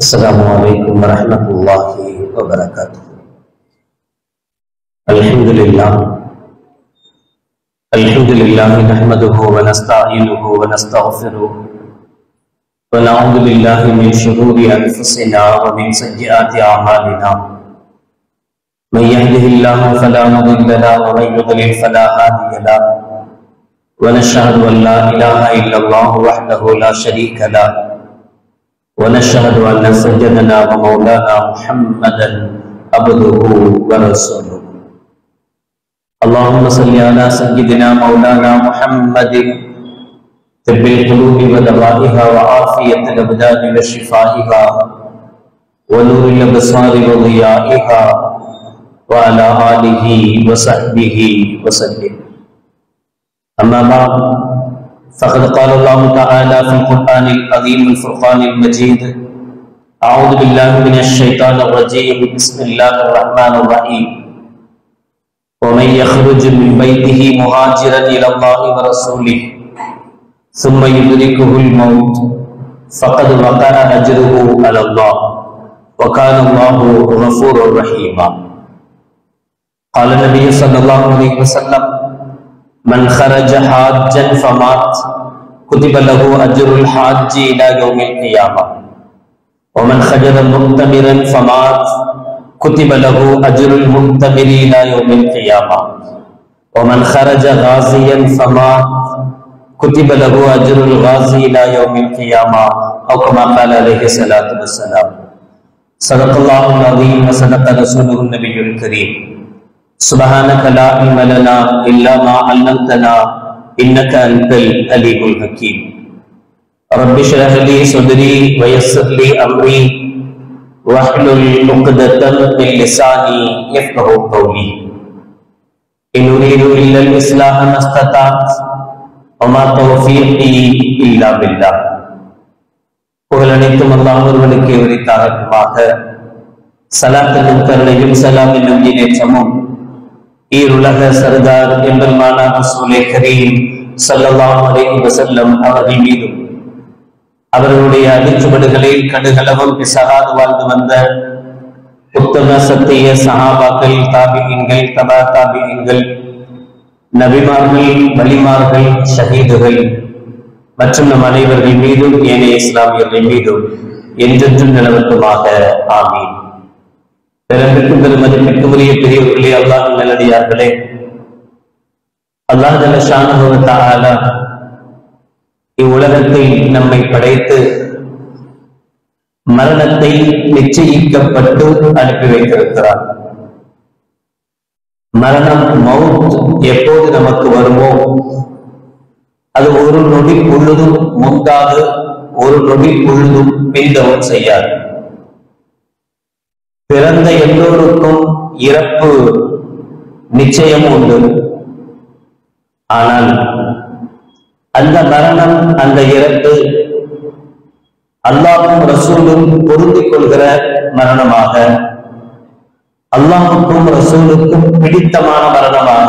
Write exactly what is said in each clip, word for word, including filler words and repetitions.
السلام عليكم ورحمة الله وبركاته. الحمد لله الحمد لله نحمده ونستعينه ونستغفره ونعوذ بالله من شرور أنفسنا ومن سيئات أعمالنا. من يهده الله فلا مضل له ومن يضلل فلا هادي له. ونشهد أن لا إله إلا الله وحده لا شريك له. ونشهد أن سيدنا ومولانا محمدا عبده ورسوله. اللهم صل على سيدنا مولانا محمد طب القلوب ودوائها وعافية الأبدان وشفائها ونور الأبصار وضيائها وعلى آله وصحبه وسلم. أما بعد فقد قال الله تعالى في القرآن العظيم الفرقان المجيد: أعوذ بالله من الشيطان الرجيم بسم الله الرحمن الرحيم. ومن يخرج من بيته مهاجرا إلى الله ورسوله ثم يدركه الموت فقد وقع أجره على الله وكان الله غفورا رحيما. قال النبي صلى الله عليه وسلم: من خرج حاجا فمات كتب له أجر الحاج إلى يوم القيامة. ومن خرج مؤتمرا فمات كتب له أجر المؤتمر إلى يوم القيامة. ومن خرج غازيا فمات كتب له أجر الغازي إلى يوم القيامة، أو كما قال عليه الصلاة والسلام. صدق الله العظيم وصدق رسوله النبي الكريم. سبحانك لا علم لنا إلا ما علمتنا إنك أنت العليم الحكيم. رب اشرح لي صدري ويسر لي أمري واحلل عقدة من لساني يفقهوا قولي. إن أريد إلا الإصلاح ما استطعت وما توفيقي إلا بالله. புகழனைத்தும் அல்லாஹ் ஒருவனுக்கே உரித்தாகட்டுமாக. ஸலாத் என்னும் கருணையும் ஸலாம் என்னும் ஈடேற்றமும் ஈருலக சர்தார் எம்பெருமானா ரசூலே கரீம் ஸல்லல்லாஹு அலைஹி வஸல்லம் அவர்கள் மீதும் அவர்களுடைய அடிச்சுவடுகளில் கடுகளவும் பிசகாது வாழ்ந்து வந்த உத்தம சத்திய சஹாபாக்கள், தாபிஈன்கள், தபா தாபிஈன்கள், நபிமார்கள், வலிமார்கள், ஷஹீதுகள் மற்றும் நம் அனைவர்கள் மீதும் ஏனைய இஸ்லாமியர்கள் மீதும் என்றென்றும் நிலவட்டுமாக. ஆமீன். பிறப்பிற்கும் பெருமதிப்பிற்கும் உரிய பெரியவர்களே, அல்லாஹ் நல்லடியார்களே, அல்லாஹ் ஜல்ல ஷானஹு வ தஆலா இவ்வுலகத்தில் நம்மை படைத்து மரணத்தை நிச்சயிக்கப்பட்டு அனுப்பி வைத்திருக்கிறார். மரணம், மவுத் எப்போது நமக்கு வருமோ அது ஒரு நொடி பொழுதும் முந்தாது, ஒரு நொடி பொழுதும் பிந்தவும் செய்யாது. பிறந்த எல்லோருக்கும் இறப்பு நிச்சயம் உண்டு. ஆனால் அந்த மரணம், அந்த இறப்பு அல்லாஹ்வும் ரசூலும் பொருந்திக் கொள்கிற மரணமாக, அல்லாஹ்வுக்கும் ரசூலுக்கும் பிடித்தமான மரணமாக,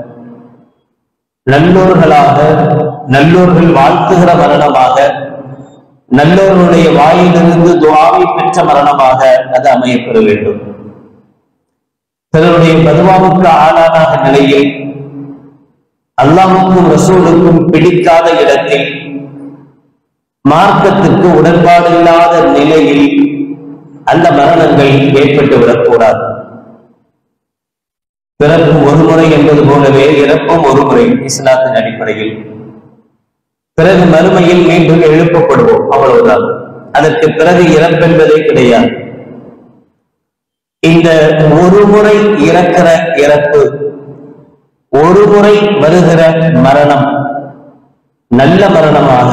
நல்லோர்களாக நல்லோர்கள் வாழ்த்துகிற மரணமாக, நல்லோர்களுடைய வாயிலிருந்து துஆவை பெற்ற மரணமாக அது அமையப்பெற வேண்டும். பிறருடைய பதுவாவுக்கு ஆளான நிலையில், அல்லாஹ்வுக்கும் ரசூலுக்கும் பிடிக்காத இடத்தில், மார்க்கத்துக்கு உடன்பாடு இல்லாத நிலையில் அந்த மரணங்கள் ஏற்பட்டு விடக்கூடாது. பிறப்பும் ஒரு முறை என்பது போலவே இறப்பும் ஒரு முறை இஸ்லாத்தின் அடிப்படையில். பிறகு மறுமையில் மீண்டும் எழுப்பப்படுவோம், அவ்வளவுதான். அதற்கு பிறகு இறப்பென்பதே கிடையாது. இந்த ஒரு முறை இறக்கிற இறப்பு, ஒரு முறை வருகிற மரணம் நல்ல மரணமாக,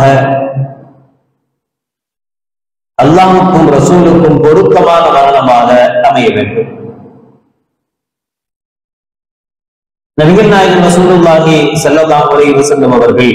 அல்லாஹ்வுக்கும் ரசூலுக்கும் பொருத்தமான மரணமாக அமைய வேண்டும். நபிகள் நாயகம் ரசூலுல்லாஹி ஸல்லல்லாஹு அலைஹி வஸல்லம் அவர்கள்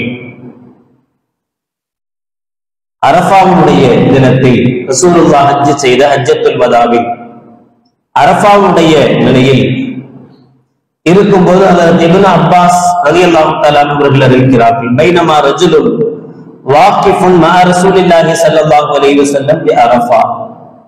அரஃபாவுடைய தினத்தில் ரசூலுல்லாஹ் ஹஜ் செய்த ஹஜ்ஜத்துல் வதாவில் அரஃபாவுடைய நிலையில் இருக்கும்போது ஹஜ்ரத் இப்னு அப்பாஸ் ரலியல்லாஹு தஆலா அவர்கள் அறிவிக்கிறார்கள்: பைனமா ரஜுலுன் வாகிஃபுன் மஅ ரசூலில்லாஹி ஸல்லல்லாஹு அலைஹி வஸல்லம் பி அரஃபா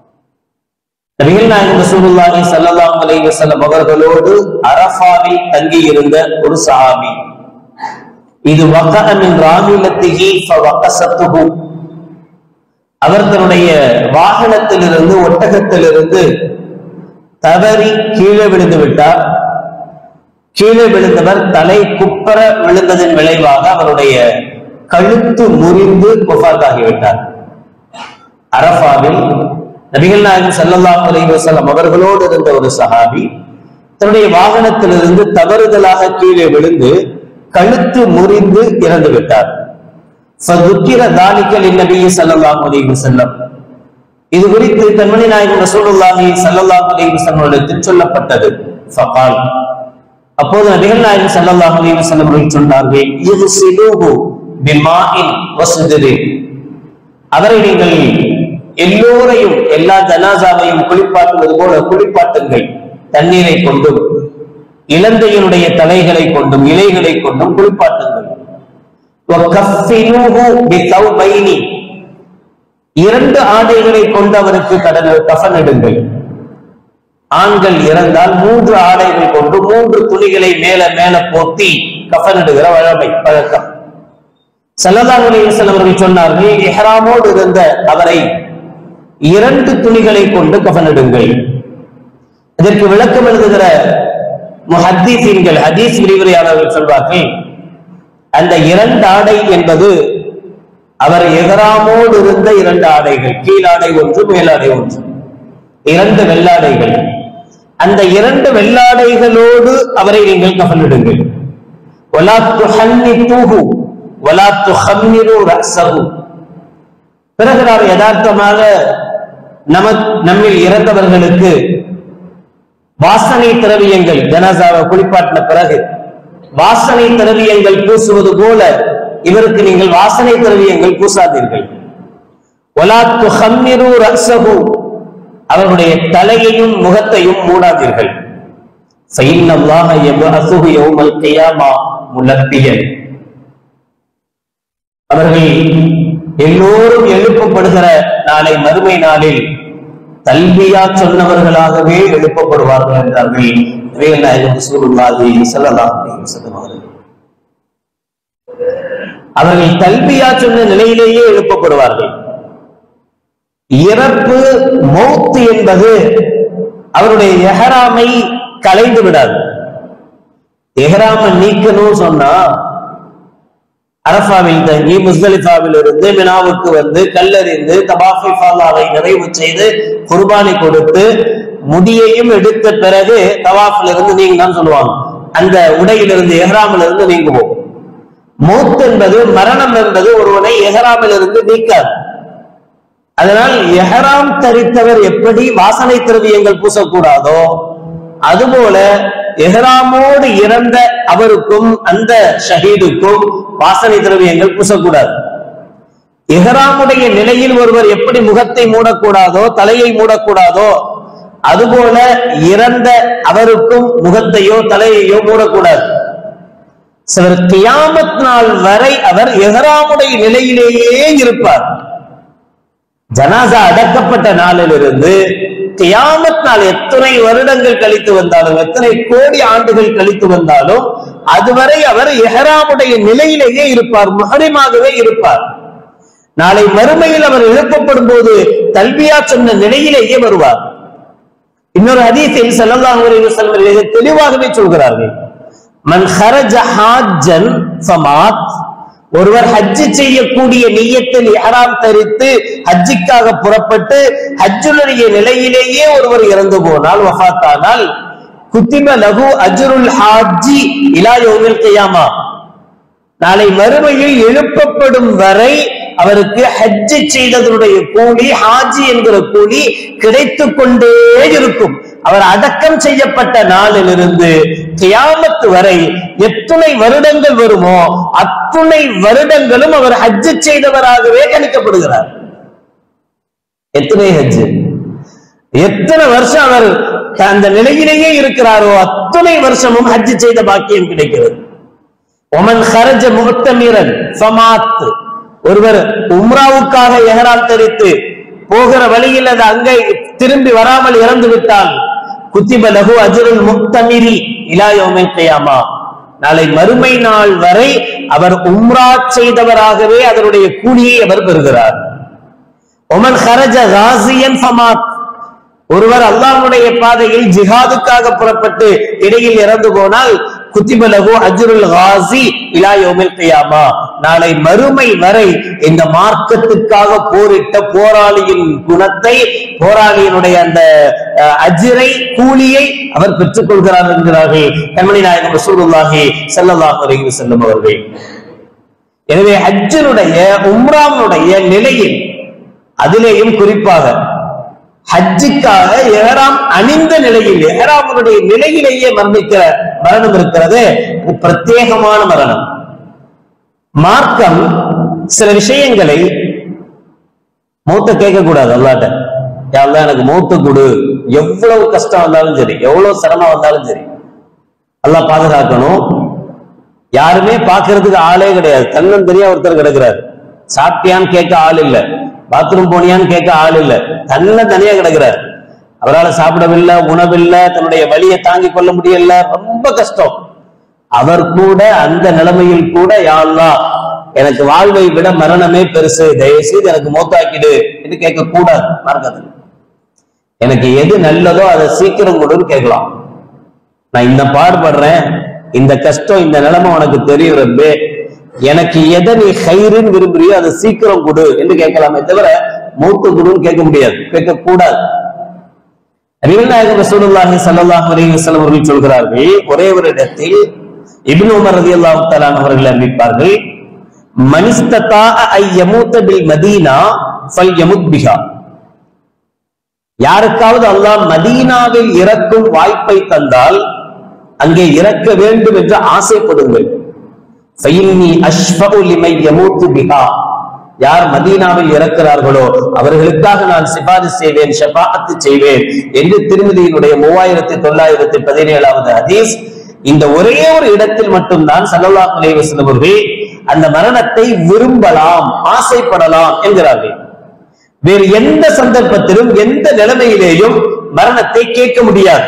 நபிகள் நாயகம் ரசூலுல்லாஹி ஸல்லல்லாஹு அலைஹி வஸல்லம் அவர்களோடு அரஃபாவில் தங்கி இருந்த ஒரு சஹாபி, இது வகஅ மின் ராஹிலத்திஹி ஃபவகஸத்துஹு, அவர் தன்னுடைய வாகனத்திலிருந்து ஒட்டகத்திலிருந்து தவறி கீழே விழுந்து விட்டார். கீழே விழுந்தவர் தலை குப்பர விழுந்ததன் விளைவாக அவருடைய கழுத்து முறிந்து வஃபாத்தாகிவிட்டார். அரஃபாவில் நபிகள் நாயகம் ஸல்லல்லாஹு அலைஹி வஸல்லம் அவர்களோடு இருந்த ஒரு சஹாபி தன்னுடைய வாகனத்திலிருந்து தவறுதலாக கீழே விழுந்து கழுத்து முறிந்து இறந்து விட்டார். ஃபதுக்கிர ذلك للنبي ஸல்லல்லாஹு அலைஹி வஸல்லம், இது குறித்து கண்மணி நாயகம் ரசூலுல்லாஹி ஸல்லல்லாஹு அலைஹி வஸல்லம் அவர்களிடத்தில் சொல்லப்பட்டது. ஃபகால், அப்போது நபிகள் நாயகம் ஸல்லல்லாஹு அலைஹி வஸல்லம் அவர்கள் சொன்னார்கள், இக்ஸிலூஹு பிமாஇன் வஸ்திரின், அவரை நீங்கள் எல்லோரையும் எல்லா ஜனாசாவையும் குளிப்பாட்டுவது போல குளிப்பாட்டுங்கள், தண்ணீரை கொண்டும் இலந்தையினுடைய தலைகளை கொண்டும் இலைகளை கொண்டும் குளிப்பாட்டுங்கள். இரண்டு ஆடைகளை கொண்டு அவருக்கு கடல் கஃனிடுங்கள். ஆண்கள் இறந்தால் மூன்று ஆடைகள் கொண்டு மூன்று துணிகளை மேல மேல போத்தி கஃனிடுகிற வழமை பழக்கம். ஸல்லல்லாஹு அலைஹி வஸல்லம் அவர்கள் சொன்னார்கள், இஹ்ராமோடு இருந்த அவரை இரண்டு துணிகளை கொண்டு கஃனிடுங்கள். இதற்கு விளக்கம் எழுதுகிற முஹத்தீஸீன்கள், ஹதீஸ் விரிவுரையாளர்கள் சொல்வார்கள், அந்த இரண்டு ஆடை என்பது அவர் இஹ்ராமோடு இருந்த இரண்டு ஆடைகள், கீழாடை ஒன்று மேலாடை ஒன்று, இரண்டு வெள்ளாடைகள். அந்த இரண்டு வெள்ளாடைகளோடு அவரை நீங்கள் கஃனிடுங்கள். வலா துஹன்னிதுஹு வலா துஹம்மிரு ரஸஹு, பிறகு நாம் யதார்த்தமாக நம நம்மில் இறந்தவர்களுக்கு வாசனை திரவியங்கள், ஜனாசாவை குளிப்பாட்டின பிறகு வாசனை திரவியங்கள் பூசுவது போல இவருக்கு நீங்கள் வாசனை திரவியங்கள் பூசாதீர்கள். வலா துஹம்மிரு ரஸஹு, அவருடைய தலையையும் முகத்தையும் மூடாதீர்கள். ஃபஇன்னல்லாஹ யபஅஸுஹு யௌமல் கியாமா முலப்பியன், அவர்கள் எல்லோரும் எழுப்பப்படுகிற நாளை மறுமை நாளில் தல்பியா சொன்னவர்களாகவே எழுப்பப்படுவார்கள் என்றார்கள் நபிகள் நாயகம் ரசூலுல்லாஹி ஸல்லல்லாஹு அலைஹி வஸல்லம் அவர்கள். அவர்கள் தல்பியா சொன்ன நிலையிலேயே எழுப்பப்படுவார்கள். இறப்பு மௌத் என்பது அவருடைய இஹ்ராமை கலைந்து விடாது. இஹ்ராமை நீக்கணும் சொன்னா அரஃபாவில் தங்கி முஸ்தலிஃபாவில் இருந்து மினாவுக்கு வந்து கல்லறிந்து தவாஃப் இஃபாதாவை நிறைவு செய்து குர்பானி கொடுத்து முடியையும் எடுத்த பிறகு தவாஃபில் இருந்து நீங்க தான் சொல்லுவாங்க, அந்த உடையிலிருந்து இஹ்ராமில் இருந்து நீங்குவோம். மௌத் என்பது, மரணம் என்பது ஒருவனை இஹ்ராமில் இருந்து நீக்காது. அதனால் இஹ்ராம் தரித்தவர் எப்படி வாசனை திரவியங்கள் பூசக்கூடாதோ அதுபோல இஹ்ராமோடு இறந்த அவருக்கும் அந்த ஷஹீதுக்கும் வாசனை திரவியங்கள் பூசக்கூடாது. இஹ்ராமுடைய நிலையில் ஒருவர் எப்படி முகத்தை மூடக்கூடாதோ தலையை மூடக்கூடாதோ அதுபோல இறந்த அவருக்கும் முகத்தையோ தலையையோ மூடக்கூடாது. சிலர் கியாமத் நாள் வரை அவர் இஹ்ராமுடைய நிலையிலேயே இருப்பார். ஜனாசா அடக்கப்பட்ட நாளிலிருந்து கியாமத் நாள் எத்தனை வருடங்கள் கழித்து வந்தாலும், எத்தனை கோடி ஆண்டுகள் கழித்து வந்தாலும் அதுவரை அவர் இஹ்ராமுடைய நிலையிலேயே இருப்பார், முஹரிமாகவே இருப்பார். நாளை மறுமையில் அவர் எழுப்பப்படும் போது தல்பியா சொன்ன நிலையிலேயே வருவார். இன்னொரு ஹதீஸில் ஸல்லல்லாஹு அலைஹி வஸல்லம் மிக தெளிவாகவே சொல்கிறார்கள், மன் ஹரஜ ஹாஜ்ஜன் ஃபமாத், ஒருவர் ஹஜ்ஜி செய்யக்கூடிய நிய்யத்தில் இஹ்ராம் தரித்து ஹஜ்ஜிக்காக புறப்பட்டு ஹஜ்ஜுடைய நிலையிலேயே ஒருவர் இறந்து போனால், வஃபாத்தானால், குத்திப லஹு அஜ்ருல் ஹாஜ்ஜி இலா யௌமில் கியாமா, நாளை மறுமையில் எழுப்பப்படும் வரை அவருக்கு ஹஜ்ஜி செய்ததனுடைய கூலி, ஹாஜி என்கிற கூலி கிடைத்துக் கொண்டே இருக்கும். அவர் அடக்கம் செய்யப்பட்ட நாளிலிருந்து கியாமத் வரை எத்தனை வருடங்கள் வருமோ அத்துணை வருடங்களும் அவர் ஹஜ்ஜி செய்தவராகவே கணிக்கப்படுகிறார். எத்தனை ஹஜ்ஜு, எத்தனை வருஷம் அவர் அந்த நிலையிலேயே இருக்கிறாரோ அத்துணை வருஷமும் ஹஜ்ஜி செய்த பாக்கியம் கிடைக்கிறது. ஒமன் ஹரஜ முஹ்தமிரன் ஃபமாத், ஒருவர் உம்ராவுக்காக இஹ்ராம் தரித்து போகிற வழியில் அது அங்கே திரும்பி வராமல் இறந்து விட்டால் குத்திப லஹு அஜ்ருல் முக்தமிரி இலா யௌமில் கியாமா, நாளை மறுமை நாள் வரை அவர் உம்ரா செய்தவராகவே அதனுடைய கூலியை அவர் பெறுகிறார். ஒமன் ஹரஜ காசியன் ஃபமாத், ஒருவர் அல்லாஹ்வுடைய பாதையில் ஜிஹாதுக்காக புறப்பட்டு இடையில் இறந்து போனால் குத்திப லஹு அஜ்ருல் காசி இலா யௌமில் கியாமா, நாளை மறுமை வரை இந்த மார்க்கத்துக்காக போரிட்ட போராளியின் குணத்தை, போராளியினுடைய அந்த அஜ்ரை கூலியை அவர் பெற்றுக் கொள்கிறார் என்கிறார்கள் கண்மணி நாயகம் ரசூலுல்லாஹி ஸல்லல்லாஹு அலைஹி வஸல்லம் அவர்கள். எனவே ஹஜ்ஜினுடைய உம்ராவுடைய நிலையில், அதிலேயும் குறிப்பாக ஹஜ்ஜுக்காக எஹ்ராம் அணிந்த நிலையில், எஹ்ராமுடைய நிலையிலேயே மரணிக்கிற மரணம் இருக்கிறது, பிரத்யேகமான மரணம். மார்க்கம் சில விஷயங்களை மௌத்த கேட்க கூடாது. அல்லாஹ்ட்ட யா அல்லாஹ் எனக்கு மௌத்த கொடு, எவ்வளவு கஷ்டம் வந்தாலும் சரி, எவ்வளவு சிரமம் வந்தாலும் சரி, அல்லாஹ் பாதுகாக்கணும். யாருமே பாக்குறதுக்கு ஆளே கிடையாது, தன்னன் தெரியா ஒருத்தர் கிடக்கிறார். சாப்பிட்டியான்னு கேட்க ஆள் இல்ல, பாத்ரூம் போனியான்னு கேட்க ஆள் இல்ல, தன்ன தனியா கிடக்கிறார். அவரால் சாப்பிடவில்லை, உணவில்லை, தன்னுடைய வலியை தாங்கிக் கொள்ள முடியல, ரொம்ப கஷ்டம். அவர் கூட அந்த நிலைமையில் கூட யா அல்லாஹ் எனக்கு வாழ்வை விட மரணமே பெருசு, தயவுசெய்து எனக்கு மௌத்தாக்கிடு என்று கேட்க கூடாது. மார்க்கத்தில் எனக்கு எது நல்லதோ அதை சீக்கிரம் கொடுன்னு கேட்கலாம். நான் இந்த பாடுபடுறேன், இந்த கஷ்டம், இந்த நிலைமை உனக்கு தெரியும் ரப்பே, எனக்கு எதை நீ ஹைருன்னு விரும்புறியோ அதை சீக்கிரம் கொடு என்று கேட்கலாமே தவிர மௌத்து கொடுன்னு கேட்க முடியாது, கேட்க கூடாது. நபிகள் நாயகம் ரசூலுல்லாஹி ஸல்லல்லாஹு அலைஹி வஸல்லம் அவர்கள் சொல்கிறார்கள், ஒரே ஒரு இடத்தில் இப்னு உமர் ரலியல்லாஹு தஆலா அவர்கள் அறிவிப்பார்கள், மனிஸ்ததா ஐ யமூத பில் மதீனா ஃபல்யமுத் பிஹா, யாருக்காவது அல்லாஹ் மதீனாவில் இறக்கும் வாய்ப்பை தந்தால் அங்கே இறக்க வேண்டும் என்று ஆசைப்படுங்கள். யார் மதீனாவில் இறக்கிறார்களோ அவர்களுக்காக நான் சிபாரிசு செய்வேன், ஷஃபாஅத் செய்வேன் என்று திருமதியினுடைய மூவாயிரத்தி தொள்ளாயிரத்தி பதினேழாவது ஹதீஸ். இந்த ஒரே ஒரு இடத்தில் மட்டும்தான் ஸல்லல்லாஹு அலைஹி வஸல்லம் அவர்கள் அந்த மரணத்தை விரும்பலாம், ஆசைப்படலாம் என்கிறார்கள். வேறு எந்த சந்தர்ப்பத்திலும் எந்த நிலைமையிலேயும் மரணத்தை கேட்க முடியாது.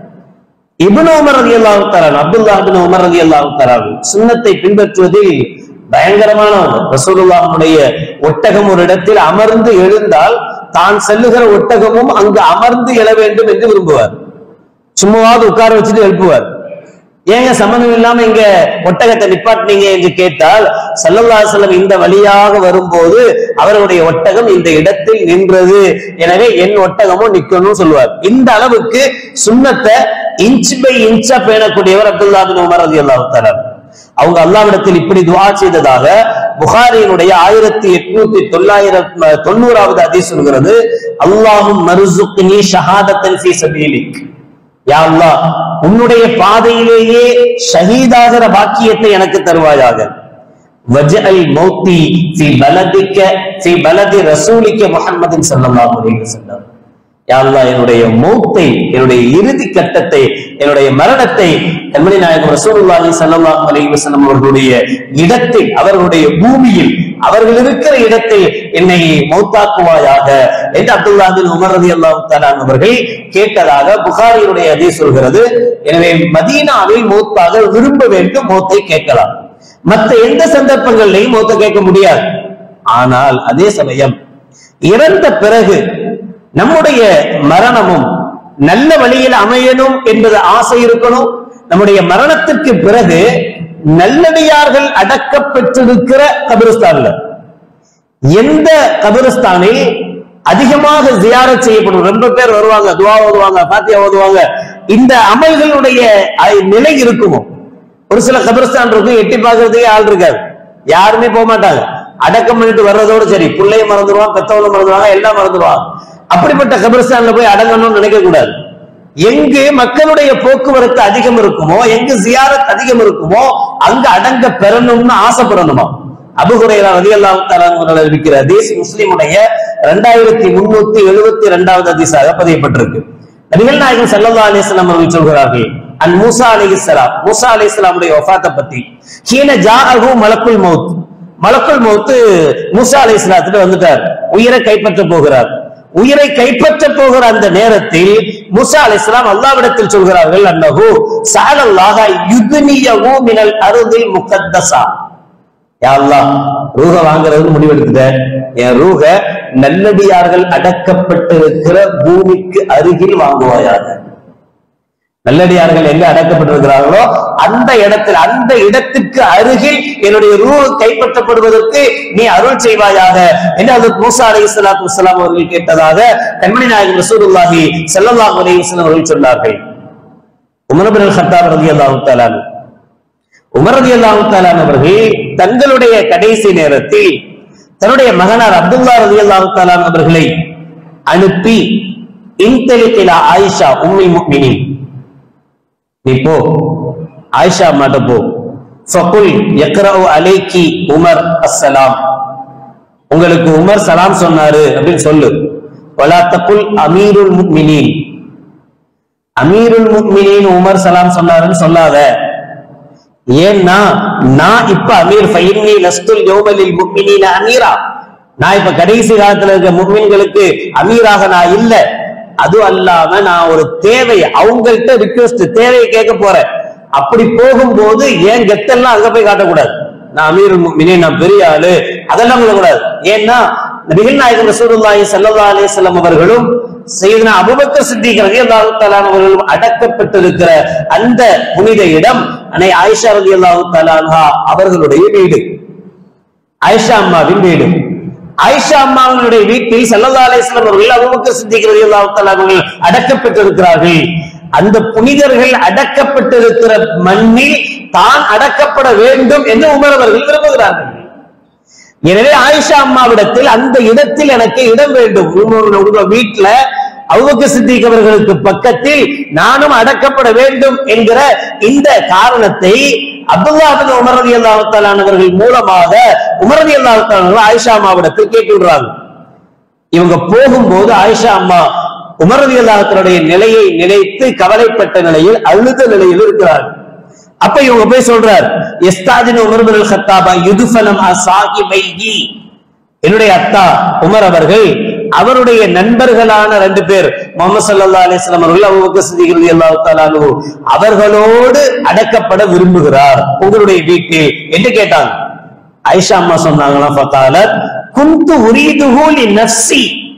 இப்னு உமர் ரலியல்லாஹு தஆலா, அப்துல்லாஹ் இப்னு உமர் ரலியல்லாஹு தஆலா சுன்னத்தை பின்பற்றுவதில் பயங்கரமானவர். ரசூலுல்லாஹ்வுடைய ஒட்டகம் ஒரு இடத்தில் அமர்ந்து எழுந்தால் தான் செல்லுகிற ஒட்டகமும் அங்கு அமர்ந்து எழ வேண்டும் என்று விரும்புவார். சும்மாவது உட்கார வச்சுட்டு எழுப்புவார். ஏங்க சம்பந்தம் இல்லாம இங்க ஒட்டகத்தை நிப்பாட்டினீங்க என்று கேட்டால், ஸல்லல்லாஹு அலைஹி வஸல்லம் இந்த வழியாக வரும்போது அவருடைய ஒட்டகம் இந்த இடத்தில் நின்றது, எனவே என் ஒட்டகமும் நிக்கணும்னு சொல்லுவார். இந்த அளவுக்கு சுன்னத்தை இன்ச் பை இன்ச்சா பேணக்கூடியவர் அப்துல்லாஹ் பின் உமர் ரலியல்லாஹு தஆலா. அவங்க அல்லாஹ்விடத்தில் இப்படி துஆ செய்ததாக புகாரியினுடைய ஆயிரத்தி எட்நூத்தி தொள்ளாயிரத்தி தொண்ணூறாவது ஹதீஸ் சொல்கிறது, அல்லாஹும் மர்சுக்னி ஷஹாதத்தன் ஃபீ சபீலிக், யா அல்லாஹ் உன்னுடைய பாதையிலேயே ஷஹீதாகிற பாக்கியத்தை எனக்கு தருவாயாக. வஜஅல் மௌத்தி ஃபீ பலதிக ஃபீ பலதி ரசூலிக முஹம்மதின் ஸல்லல்லாஹு அலைஹி வஸல்லம், யா அல்லாஹ் என்னுடைய மௌத்தை, என்னுடைய இறுதி கட்டத்தை, என்னுடைய மரணத்தை கண்மணி நாயகம் ரசூலுல்லாஹி ஸல்லல்லாஹு அலைஹி வஸல்லம் அவர்களுடைய இடத்தில், அவர்களுடைய பூமியில், அவர்கள் இருக்கிற இடத்தில் என்னை மௌத்தாக்குவாயாக என்று அப்துல்லாஹ் பின் உமர் ரலியல்லாஹு தஆலா அவர்கள் கேட்டதாக புகாரியுடைய ஹதீஸ் சொல்கிறது. எனவே மதீனாவில் மௌத்தாக விரும்ப வேண்டும், மௌத்தை கேட்கலாம். மற்ற எந்த சந்தர்ப்பங்களிலையும் மௌத்தை கேட்க முடியாது. ஆனால் அதே சமயம் இறந்த பிறகு நம்முடைய மரணமும் நல்ல வழியில் அமையணும் என்பது ஆசை இருக்கணும். நம்முடைய மரணத்திற்கு பிறகு நல்லடியார்கள் அடக்கப்பட்டிருக்கிற கபிரஸ்தான்ல, எந்த கபிரஸ்தானில் அதிகமாக ஜியாரத் செய்யப்படும், ரொம்ப பேர் வருவாங்க, துஆ ஓதுவாங்க, ஃபாத்திஹா ஓதுவாங்க, இந்த அமல்களுடைய நிலை இருக்குமோ. ஒரு சில கபிரஸ்தான் இருக்கும், எட்டி பார்க்கறதுக்கே ஆள் இருக்காது, யாருமே போக மாட்டாங்க. அடக்கம் பண்ணிட்டு வர்றதோடு சரி, பிள்ளைய மறந்துடுவாங்க, பெத்தவளை மறந்துடுவாங்க, எல்லாம் மறந்துடுவாங்க. அப்படிப்பட்ட கபிரஸ்தான்ல போய் அடங்கணும்னு நினைக்க கூடாது. எங்கு மக்களுடைய போக்குவரத்து அதிகம் இருக்குமோ, எங்கு ஜியாரத் அதிகம் இருக்குமோ அங்கு அடங்க பெறணும்னு ஆசைப்படணுமா. அபூ ஹுரைரா ரலியல்லாஹு தஆலா அவர்கள் அறிவிக்கிற ஹதீஸ் முஸ்லிமுடைய இரண்டாயிரத்தி முன்னூத்தி எழுபத்தி இரண்டாவது ஹதீஸாக பதியப்பட்டிருக்கு. நபிகள் நாயகம் ஸல்லல்லாஹு அலைஹி வஸல்லம் அவர்கள் சொல்கிறார்கள், அன் மூசா அலைஹிஸ்ஸலாம், மூசா அலைஹிஸ்ஸலாமுடைய வஃபாத்தை பத்தி, ஹீன ஜாஅஹு மலக்குல் மௌத், மலக்குல் மௌத் மூசா அலைஹிஸ்ஸலாத்துக்கு வந்துட்டார், உயிரை கைப்பற்ற போகிறார். உயிரை கைப்பற்ற போகிற அந்த நேரத்தில் மூசா அலைஹிஸ்ஸலாம் அல்லாஹ்விடத்தில் சொல்கிறார்கள், அன்னஹு ஸஅலல்லாஹ யுத்னியஹு மினல் அர்தில் முகத்தஸா. யா அல்லாஹ், ரூஹ வாங்குறது முடிவெடுத்துட்ட, என் ரூஹ நல்லடியார்கள் அடக்கப்பட்டிருக்கிற பூமிக்கு அருகில் வாங்குவாயாக. நல்லடியார்கள் எங்க அடக்கப்பட்டிருக்கிறார்களோ அந்த இடத்தில், அந்த இடத்துக்கு அருகில் என்னுடைய ரூஹ் கைப்பற்றப்படுவதற்கு நீ அருள் செய்வாயாக என்று ஹஜ்ரத் மூசா அலைஹிஸ்ஸலாத்து வஸ்ஸலாம் அவர்கள் கேட்டதாக கண்மணி நாயகம் ரசூலுல்லாஹி ஸல்லல்லாஹு அலைஹி வஸல்லம் அவர்கள் சொன்னார்கள். உமர் இப்னு கத்தாப் ரலியல்லாஹு தஆலா உமர் ரலியல்லாஹு தஆலா அவர்கள் தங்களுடைய கடைசி நேரத்தில் தன்னுடைய மகனார் அப்துல்லா ரலியல்லாஹு தஆலா அவர்களை அனுப்பி, இன்தலிக் இலா ஆயிஷா உம்முல் முஃமினீன், நீ போ ஆயிஷா அம்மாட்ட போ, ஃபகுல் யக்ரஉ அலைக்கி உமர் அஸ்ஸலாம், உங்களுக்கு உமர் சலாம் சொன்னாரு அப்படின்னு சொல்லு. வலா தகுல் அமீருல் முஃமினீன், அமீருல் முஃமினீன் உமர் சலாம் சொன்னாருன்னு சொல்லாத. ஏன்னா நான் இப்ப அமீர், ஃபைன்னி லஸ்துல் யௌமலில் முஃமினீன அமீரா, நான் இப்ப கடைசி காலத்துல இருக்க முஃமின்களுக்கு அமீராக நான் இல்ல. அது அல்லாம நான் ஒரு தேவை, அவங்கள்ட்ட ரிக்வெஸ்ட், தேவையை கேட்க போறேன். அப்படி போகும்போது ஏன் கெத்தெல்லாம் அங்க போய் காட்டக்கூடாது. நான் அமீருல் முஃமினீன், நான் பெரிய ஆளு, அதெல்லாம் சொல்லக்கூடாது. ஏன்னா நபிகள் நாயகம் ரசூலுல்லாஹி ஸல்லல்லாஹு அலைஹி வஸல்லம் அவர்களும் சையதுனா அபூபக்கர் சித்திக் ரலியல்லாஹு தஆலா அவர்களும் அடக்கப்பட்டிருக்கிற அந்த புனித இடம் அன்னை ஆயிஷா ரலியல்லாஹு தஆலா அன்ஹா அவர்களுடைய வீடு, ஆயிஷா அம்மாவின் வீடு. ஆயிஷா அம்மாவினுடைய வீட்டில் ஸல்லல்லாஹு அலைஹி வஸல்லம் அவர்கள் அபூபக்கர் சித்திக் ரலியல்லாஹு தஆலா அவர்கள் அடக்கப்பட்டிருக்கிறார்கள். அந்த புனிதர்கள் அடக்கப்பட்டிருக்கிற மண்ணில் தான் அடக்கப்பட வேண்டும் என்று உமர் அவர்கள் விரும்புகிறார்கள். எனவே ஆயிஷா அம்மாவிடத்தில் அந்த இடத்தில் எனக்கு இடம் வேண்டும், உங்க வீட்டுல அபூபக்கர் சித்திக் அவர்களுக்கு பக்கத்தில் நானும் அடக்கப்பட வேண்டும் என்கிற இந்த காரணத்தை அப்துல்லா இப்னு உமர் ரலியல்லாஹு தஆலா அவர்கள் மூலமாக உமர் ரலியல்லாஹு தஆலா அவர்கள் ஆயிஷா அம்மாவிடத்தில் கேட்டு விடுறாங்க. இவங்க போகும்போது ஆயிஷா அம்மா உமர் ரலியல்லாஹு தஆலாவுடைய நிலையை நினைத்து கவலைப்பட்ட நிலையில், அழுத நிலையில் இருக்கிறார். அப்ப இவங்க போய் சொல்றார், இஸ்தாதின உமர் இப்னுல் கத்தாப யுத்ஃபனம் அஸாஹிபைஹி, என்னுடைய அத்தா உமர் அவர்கள் அவருடைய நண்பர்களான ரெண்டு பேர் முஹம்மது ஸல்லல்லாஹு அலைஹி வஸல்லம் அவர்கள் அபூபக்கர் சித்திக் ரலியல்லாஹு தஆலா அன்ஹு அவர்களோடு அடக்கப்பட விரும்புகிறார் உங்களுடைய வீட்டில் என்று கேட்டாங்க. ஆயிஷா அம்மா சொன்னாங்களா, ஃபகாலத் குன்து உரீதுஹு லிநஃப்ஸி,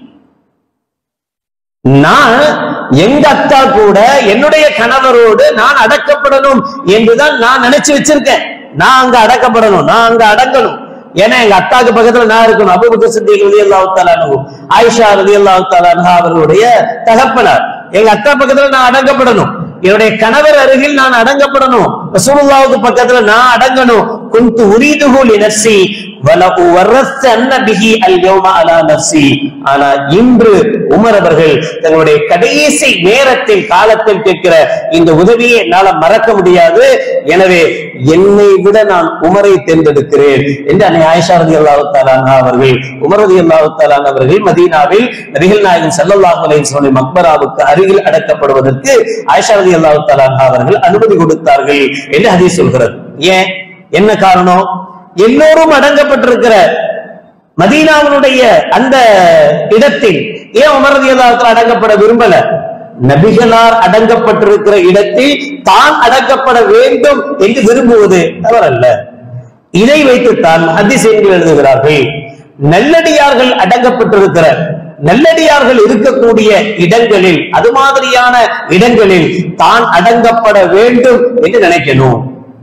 நான் எங்க அத்தா கூட என்னுடைய கணவரோடு நான் அடக்கப்படணும் என்றுதான் நான் நினைச்சு வச்சிருக்கேன். நான் அங்க அடக்கப்படணும், நான் அங்க அடங்கணும். ஏன்னா எங்க அத்தாக்கு பக்கத்துல நான் இருக்கணும். அபூபக்கர் சித்திக் ரலியல்லாஹு தஆலா அன்ஹு ஆயிஷா ரலியல்லாஹு தஆலா அன்ஹா அவர்களுடைய தகப்பனார், எங்க அத்தா பக்கத்துல நான் அடங்கப்படணும், என்னுடைய கணவர் அருகில் நான் அடங்கப்படணும், ரசூலுல்லாஹ்வுக்கு பக்கத்துல நான் அடங்கணும். குன்து உரீதுஹு லிநஃப்ஸி வலஉ வரஸ்ஸன்ன பிஹி அல்-யௌம அலா நஃப்ஸி. ஆனா இன்று உமர் அவர்கள் தங்களுடைய கடைசி நேரத்தில் காலத்தில் கேட்கிற இந்த உதவியை என்னால மறக்க முடியாது, எனவே என்னை விட நான் உமரை தேர்ந்தெடுக்கிறேன் என்று அன்னை ஆயிஷா ரலியல்லாஹு தஆலா அன்ஹா அவர்கள் உமர் ரலியல்லாஹு தஆலா அவர்கள் மதீனாவில் நபிகள் நாயகம் ஸல்லல்லாஹு அலைஹி வஸல்லம் மக்பராவுக்கு அருகில் அடக்கப்படுவதற்கு ஆயிஷா ரலியல்லாஹு தஆலா அன்ஹா அவர்கள் அனுமதி கொடுத்தார்கள் என்று ஹதீஸ் சொல்கிறது. ஏன், என்ன காரணம்? எல்லோரும் அடங்கப்பட்டிருக்கிற மதீனாவுடைய அந்த இடத்தில் ஏன் உமர் ரலியல்லாஹு தஆலா அடங்கப்பட விரும்பல? நபிகளார் அடங்கப்பட்டிருக்கிற இடத்தில் தான் அடக்கப்பட வேண்டும் என்று விரும்புவது தவறல்ல. இதை வைத்துத்தான் ஹதீஸ்கள் எழுதுகிறார்கள், நல்லடியார்கள் அடங்கப்பட்டிருக்கிற, நல்லடியார்கள் இருக்கக்கூடிய இடங்களில், அது மாதிரியான இடங்களில் தான் அடங்கப்பட வேண்டும் என்று நினைக்கணும்.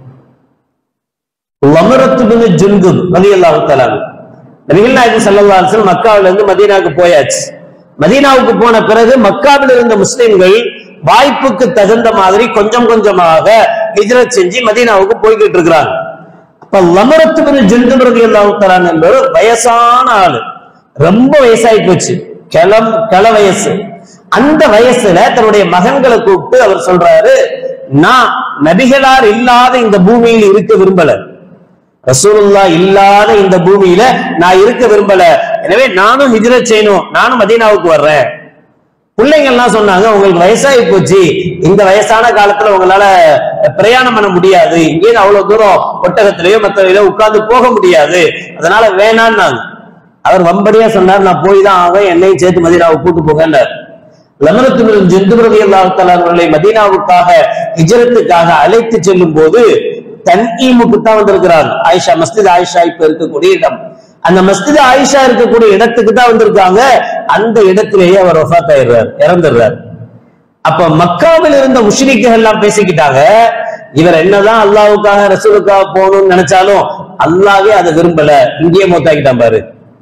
லமரத்து பின் ஜுந்துப் ரலியல்லாஹு தஆலா நபிகள் நாயகம் ஸல்லல்லாஹு அலைஹி வஸல்லம் மக்காவில இருந்து மதீனாவுக்கு போயாச்சு. மதீனாவுக்கு போன பிறகு மக்காவில் இருந்த முஸ்லிம்கள் வாய்ப்புக்கு தகுந்த மாதிரி கொஞ்சம் கொஞ்சமாக ஹிஜ்ரத் செஞ்சு மதீனாவுக்கு போய்கிட்டு இருக்கிறாங்க. அப்ப லமரத்து பின் ஜுந்துப் ரலியல்லாஹு தஆலா என்பவர் வயசான ஆளு, ரொம்ப வயசாகி போச்சு, கிளம் கிள வயசு. அந்த வயசுல தன்னுடைய மகன்களை கூப்பிட்டு அவர் சொல்றாரு, நான் நபிகளார் இல்லாத இந்த பூமியில் இருக்க விரும்பல, ரசூலுல்லாஹ் இல்லாத இந்த பூமியில நான் இருக்க விரும்பல, எனவே நானும் ஹிஜ்ரத் செய்யணும், நானும் மதீனாவுக்கு வர்றேன். பிள்ளைங்க எல்லாம் சொன்னாங்க, உங்களுக்கு வயசாகி போச்சு, இந்த வயசான காலத்துல உங்களால பிரயாணம் பண்ண முடியாது, இங்கே அவ்வளவு தூரம் ஒட்டகத்திலேயோ மற்றவையிலோ உட்கார்ந்து போக முடியாது, அதனால வேணான்னாங்க. அவர் வம்படியா சொன்னார், நான் போய் தான் ஆவேன், என்னையும் சேர்த்து மதீனாவை கூட்டு போகன்னார். லமரத்து ஜுந்து ரலியல்லாஹு தஆலா அவர்களை மதீனாவுக்காக ஹிஜ்ரத்துக்காக அழைத்து செல்லும் போது தன்ஈமுக்கு தான் வந்திருக்கிறார். ஆயிஷா மஸ்ஜித் ஆயிஷா இப்ப இருக்கக்கூடிய இடம், அந்த மஸ்ஜித் ஆயிஷா இருக்கக்கூடிய இடத்துக்கு தான் வந்திருக்காங்க. அந்த இடத்திலேயே அவர் வஃபாத் ஆயிடுறார், இறந்துடுறார். அப்ப மக்காவில் இருந்த முஷ்ரிக்குகள் எல்லாம் பேசிக்கிட்டாங்க, இவர் என்னதான் அல்லாஹ்வுக்காக ரசூலுக்காக போகணும்னு நினைச்சாலும் அல்லாஹ்வே அதை விரும்பல, இங்கேயே மௌத்தாக்கிட்டான் பாரு.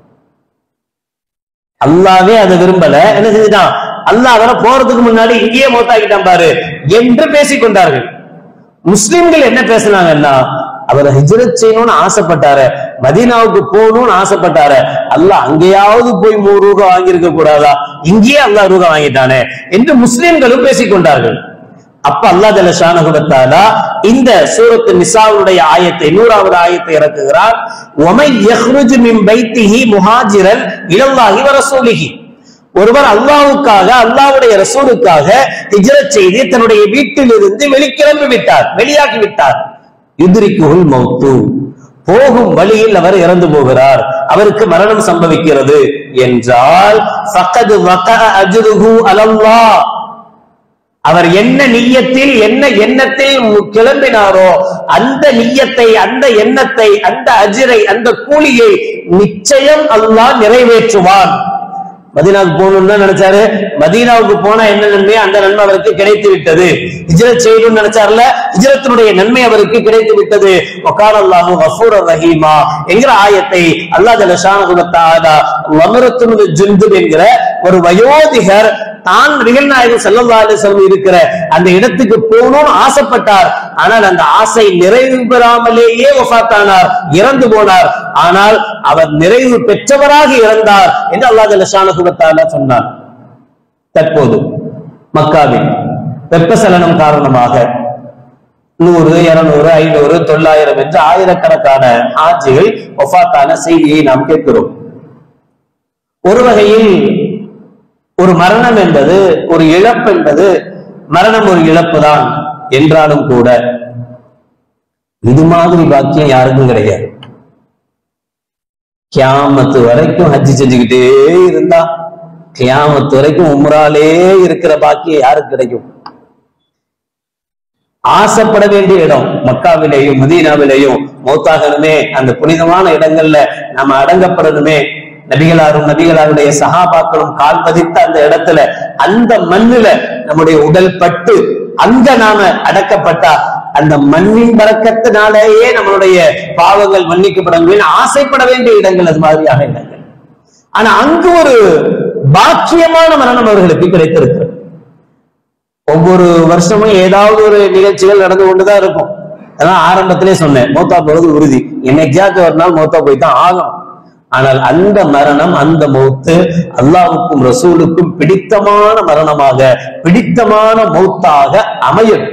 அல்லாஹ்வே அதை விரும்பல, என்ன செஞ்சுட்டான், அல்லாஹ் வர போறதுக்கு முன்னாடி இங்கேயே மௌத்தாக்கிட்டான் பாரு என்று பேசிக்கொண்டார்கள். முஸ்லிம்கள் என்ன பேசினாங்கன்னா, அவர் ஹிஜ்ரத் செய்யணும்னு ஆசைப்பட்டாரு, மதீனாவுக்கு போகணும்னு ஆசைப்பட்டாரு, அல்லாஹ் அங்கேயாவது போய் மூணு ரூபா வாங்கியிருக்க கூடாதா, இங்கேயே அல்லாஹ் ரூபா வாங்கிட்டானே என்று முஸ்லிம்களும் பேசிக்கொண்டார்கள். அப்ப அல்லாஹ் ஜல்ல ஷானஹு வ தஆலா இந்த சூரத்து நிசாவுடைய ஆயத்தை நூறாவது ஆயத்தை இறக்குகிறார். வமை யஹ்ருஜு மின் பைத்திஹி முஹாஜிரன் இலல்லாஹி வ ரசூலிஹி, ஒருவர் அல்லாஹ்வுக்காக அல்லாஹ்வுடைய ரசூலுக்காக ஹிஜ்ரத் செய்து தன்னுடைய வீட்டில் இருந்து வெளிக்கிளம்பி விட்டார், வெளியாகி விட்டார். யுத்ரிகுல் மௌத்து, போகும் வழியில் அவர் இறந்து போகிறார், அவருக்கு மரணம் சம்பவிக்கிறது என்றால் ஃபகத் வகஅ அஜ்ருஹு அலல்லாஹ், அவர் என்ன நிய்யத்தில் என்ன எண்ணத்தில் கிளம்பினாரோ அந்த நிய்யத்தை, அந்த எண்ணத்தை, அந்த அஜ்ரை, அந்த கூலியை நிச்சயம் அல்லாஹ் நிறைவேற்றுவான். மதீனாவுக்கு போகணும்னு நினைச்சாரு, மதீனாவுக்கு போனா என்ன நன்மை, அந்த நன்மை அவருக்கு கிடைத்து விட்டது. ஹிஜ்ரத் செய்யணும்னு நினைச்சார்ல, ஹிஜ்ரத்தினுடைய நன்மை அவருக்கு கிடைத்து விட்டது. வகான அல்லாஹு கஃபூரர் ரஹீமா என்கிற ஆயத்தை அல்லாஹ் ஜல்ல ஷானஹு வ தஆலா லமரத்து ஜுந்துப் என்கிற ஒரு வயோதிகர் தான் நிகழ்நாயகம் ஸல்லல்லாஹு அலைஹி வஸல்லம் இருக்கிற அந்த இடத்துக்கு போகணும்னு ஆசைப்பட்டார். ஆனால் அந்த ஆசை நிறைவு பெறாமலேயே வஃபாத்தானார், இறந்து போனார். ஆனால் அவர் நிறைவு பெற்றவராக இறந்தார் என்று அல்லாஹ் ஜல்ல ஷானஹு வ தஆலா சொன்னார். தற்போது மக்காவில் வெப்பசலனம் காரணமாக நூறு, இருநூறு, ஐநூறு, தொள்ளாயிரம் என்று ஆயிரக்கணக்கான ஹாஜிகள் வஃபாத்தான செய்தியை நாம் கேட்கிறோம். ஒரு வகையில் ஒரு மரணம் என்பது, ஒரு இழப்பு என்பது, மரணம் ஒரு இழப்பு தான் என்றாலும் கூட இது மாதிரி பாக்கியம் யாருக்கும் கிடையாது. கியாமத்து வரைக்கும் ஹஜ்ஜி செஞ்சுக்கிட்டே இருந்தா கியாமத்து வரைக்கும் உம்ராலே இருக்கிற பாக்கியம் யாருக்கு கிடைக்கும்? ஆசைப்பட வேண்டிய இடம் மக்காவிலேயும் மதீனாவிலேயும் மௌத்தாகணுமே, அந்த புனிதமான இடங்கள்ல நம்ம அடங்கப்படணுமே, நபிகளாரும் நபிகளாருடைய சஹாபாக்களும் கால் பதித்த அந்த இடத்துல, அந்த மண்ணுல நம்முடைய உடல் பட்டு அங்க நாம அடக்கப்பட்டா அந்த மண்ணின் பறக்கத்தினாலேயே நம்மளுடைய பாவங்கள் மன்னிக்கப்படணும் ஆசைப்பட வேண்டிய இடங்கள் அது மாதிரியான இடங்கள். ஆனா அங்கு ஒரு பாக்கியமான மரணம் அவர்களுக்கு கிடைத்திருக்கு. ஒவ்வொரு வருஷமும் ஏதாவது ஒரு நிகழ்ச்சிகள் நடந்து கொண்டுதான் இருக்கும். அதான் ஆரம்பத்திலே சொன்னேன், மௌத்தா போறது உறுதி, என்னைக்காவது ஒரு நாள் மௌத்தா போய் தான் ஆகும். ஆனால் அந்த மரணம், அந்த மௌத்து அல்லாஹ்வுக்கும் ரசூலுக்கும் பிடித்தமான மரணமாக, பிடித்தமான மௌத்தாக அமையும்.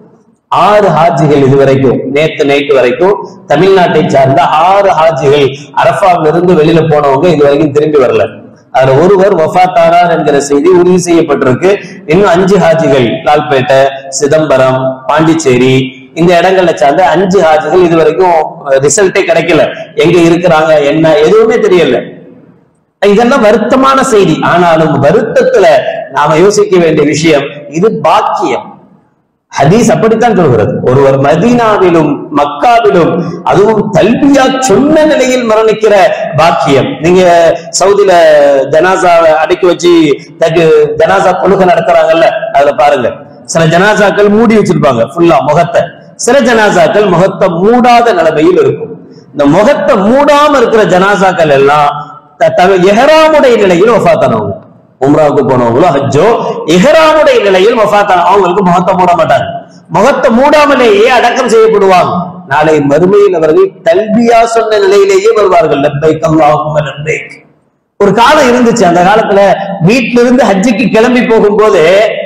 ஆறு ஹாஜிகள் இதுவரைக்கும், நேத்து நைட்டு வரைக்கும் தமிழ்நாட்டை சார்ந்த ஆறு ஹாஜிகள் அரஃபாவில இருந்து வெளியில போனவங்க இதுவரைக்கும் திரும்பி வரல. அதுல ஒருவர் வஃபாத்தானார் என்கிற செய்தி உறுதி செய்யப்பட்டிருக்கு. இன்னும் அஞ்சு ஹாஜிகள் லால்பேட்டை, சிதம்பரம், பாண்டிச்சேரி இந்த இடங்கள்ல சார்ந்த அஞ்சு ஹாஜிகள் இதுவரைக்கும் ரிசல்ட்டே கிடைக்கல. எங்க இருக்கிறாங்க என்ன எதுவுமே தெரியல. இதெல்லாம் வருத்தமான செய்தி. ஆனாலும் வருத்தத்துல நாம யோசிக்க வேண்டிய விஷயம், இது பாக்கியம். ஹதீஸ் அப்படித்தான் சொல்கிறது. ஒருவர் மதீனாவிலும் மக்காவிலும் அதுவும் தல்பியா சொன்ன நிலையில் மரணிக்கிற பாக்கியம். நீங்க சவுதியில ஜனாசாவை அடக்கி வச்சு ஜனாசா தொழுகை நடத்துறாங்கல்ல, அதுல பாருங்க, சில ஜனாசாக்கள் மூடி வச்சிருப்பாங்க ஃபுல்லா முகத்தை, சில ஜனாசாக்கள் முகத்தை மூடாத நிலைமையில் இருக்கும். இந்த முகத்தை மூடாம இருக்கிற ஜனாசாக்கள் எல்லாம் எஹ்ராமுடைய நிலையில் வஃபாத்தானவங்க. உம்ராவுக்கு போனவங்களோ ஹஜ்ஜோ இஹ்ராமுடைய நிலையில் வஃபாத்தான அவங்களுக்கு முகத்தை மூட மாட்டாங்க. முகத்தை மூடாமலேயே அடக்கம் செய்யப்படுவாங்க. நாளை மறுமையில் அவர்கள் தல்பியா சொன்ன நிலையிலேயே வருவார்கள். லப்பைக் அல்லாஹும்ம லப்பைக். ஒரு காலம் இருந்துச்சு, அந்த காலத்துல வீட்டில இருந்து ஹஜ்ஜுக்கு கிளம்பி போகும்போது,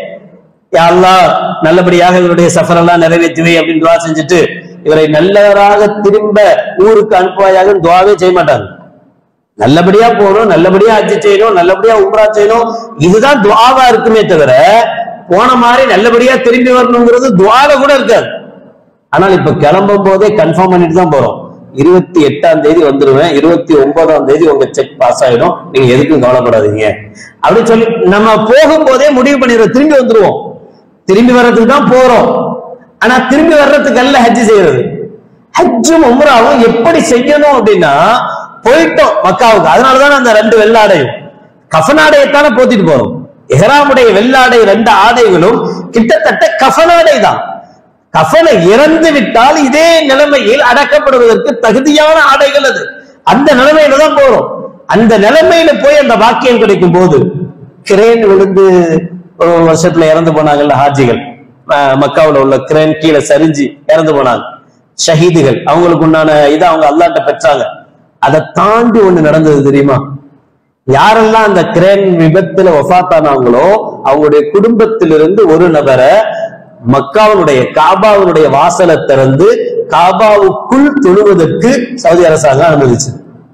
யா அல்லாஹ் நல்லபடியாக இவருடைய சஃபர் எல்லாம் நிறைவேற்றுவே அப்படின்னு துவா செஞ்சுட்டு இவரை நல்லவராக திரும்ப ஊருக்கு அனுப்புவாயாக துவாவே செய்ய மாட்டாங்க. நல்லபடியா போகணும், நல்லபடியா ஹஜ் செய்யணும், நல்லபடியா உம்ரா செய்யணும், இதுதான் துஆவா இருக்குமே தவிர போன மாதிரி நல்லபடியா திரும்பி வரணுங்கிறது துஆல கூட இருக்காது. ஆனால் இப்ப கிளம்பும் போதே கன்ஃபார்ம் பண்ணிட்டு தான் போறோம். இருபத்தி எட்டாம் தேதி வந்துருவேன், இருபத்தி ஒன்பதாம் தேதி உங்க செக் பாஸ் ஆயிடும், நீங்க எதுக்கும் கவலைப்படாதீங்க அப்படின்னு சொல்லி நம்ம போகும்போதே முடிவு பண்ணிடுறோம். திரும்பி வந்துருவோம், திரும்பி வர்றதுக்கு தான் போறோம். ஆனா திரும்பி வர்றதுக்கு அல்ல ஹஜ் செய்யறது. ஹஜ்ஜும் உம்ராவும் எப்படி செய்யணும் அப்படின்னா, போயிட்டோம் மக்காவுக்கு, அதனாலதான் அந்த ரெண்டு வெள்ளாடையும் கஃனாடையத்தானே போத்திட்டு போறோம். இஹ்ராமுடைய வெள்ளாடை ரெண்டு ஆடைகளும் கிட்டத்தட்ட கஃனாடை தான். கஃனை இறந்து விட்டால் இதே நிலைமையில் அடக்கப்படுவதற்கு தகுதியான ஆடைகள் அது. அந்த நிலைமையில தான் போறோம். அந்த நிலைமையில போய் அந்த வாக்கியம் கிடைக்கும் போது, கிரேன் விழுந்து ஒரு வருஷத்துல இறந்து போனாங்கல்ல ஹாஜிகள், மக்காவுல உள்ள கிரேன் கீழே சரிஞ்சு இறந்து போனாங்க ஷஹீதுகள், அவங்களுக்கு உண்டான இதை அவங்க அல்லாஹ்ட்ட பெற்றாங்க. அதை தாண்டி ஒண்ணு நடந்தது தெரியுமா? யாரெல்லாம் அந்த கிரேன் விபத்துல வஃபாத்தானாங்களோ அவங்களுடைய குடும்பத்திலிருந்து ஒரு நபரை மக்காவினுடைய காபாவினுடைய வாசலை திறந்து காபாவுக்குள் தொழுவதற்கு சவுதி அரசாங்கம் அனுமதிச்சு.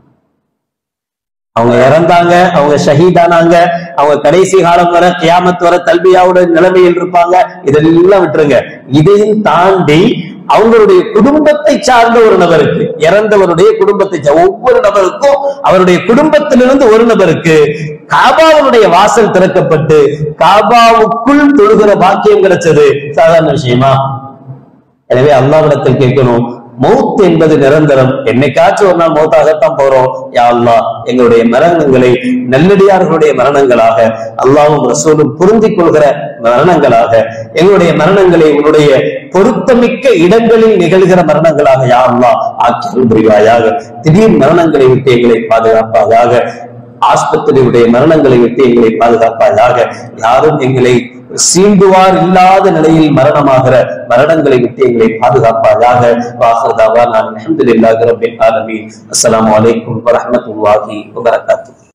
அவங்க இறந்தாங்க, அவங்க ஷஹீதானாங்க, அவங்க கடைசி காலம் வர கியாமத் வர தல்பியாவுடைய நிலைமையில் இருப்பாங்க, இதெல்லாம் விட்டுருங்க. இதையும் தாண்டி அவங்களுடைய குடும்பத்தை சார்ந்த ஒரு நபருக்கு, இறந்தவருடைய குடும்பத்தை ஒவ்வொரு நபருக்கும் அவருடைய குடும்பத்திலிருந்து ஒரு நபருக்கு காபாவுடைய வாசல் திறக்கப்பட்டு காபாவுக்குள் தொழுகிற பாக்கியம் கிடைச்சது சாதாரண விஷயமா? எனவே அல்லாஹ்விடத்தில் கேட்கணும், மௌத் என்பது நிரந்தரம், என்னைக்காச்சும் ஒரு நாள் மௌத்தாகத்தான் போறோம். யா அல்லாஹ், எங்களுடைய மரணங்களை நல்லடியார்களுடைய மரணங்களாக, அல்லாஹ்வும் ரசூலும் புரிந்து கொள்கிற மரணங்களாக, எங்களுடைய மரணங்களை உன்னுடைய பொருத்தமிக்க இடங்களில் நிகழ்கிற மரணங்களாக யா அல்லாஹ் ஆக்கி புரிவாயாக. திடீர் மரணங்களை விட்டு எங்களை பாதுகாப்பாயாக, ஆஸ்பத்திரியுடைய மரணங்களை விட்டு எங்களை பாதுகாப்பாயாக. யாரும் எங்களை சீண்டுவார் இல்லாத நிலையில் மரணமாகிற மரணங்களை விட்டு எங்களை பாதுகாப்பாயாக. வாஹர் தாவானா அல்ஹம்துலில்லாஹி ரப்பில் ஆலமீன். அஸ்ஸலாமு அலைக்கும் வரஹ்மத்துல்லாஹி வபரகாத்துஹு.